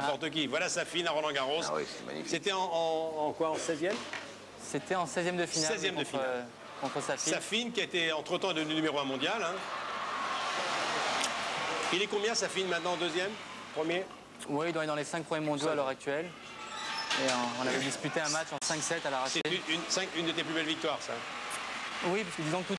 n'importe qui. Voilà Safine à Roland-Garros. Ah oui, c'est magnifique. C'était en quoi, en 16e? C'était en 16e de finale. 16e de finale. Contre Safine. Safine qui a été entre-temps devenu numéro 1 mondial. Hein. Il est combien Safine maintenant, deuxième? Premier? Oui, il doit être dans les 5 premiers mondiaux à l'heure actuelle. Et on avait disputé un match en 5-7 à l'arraché. C'est une de tes plus belles victoires, ça? Oui, parce que disons que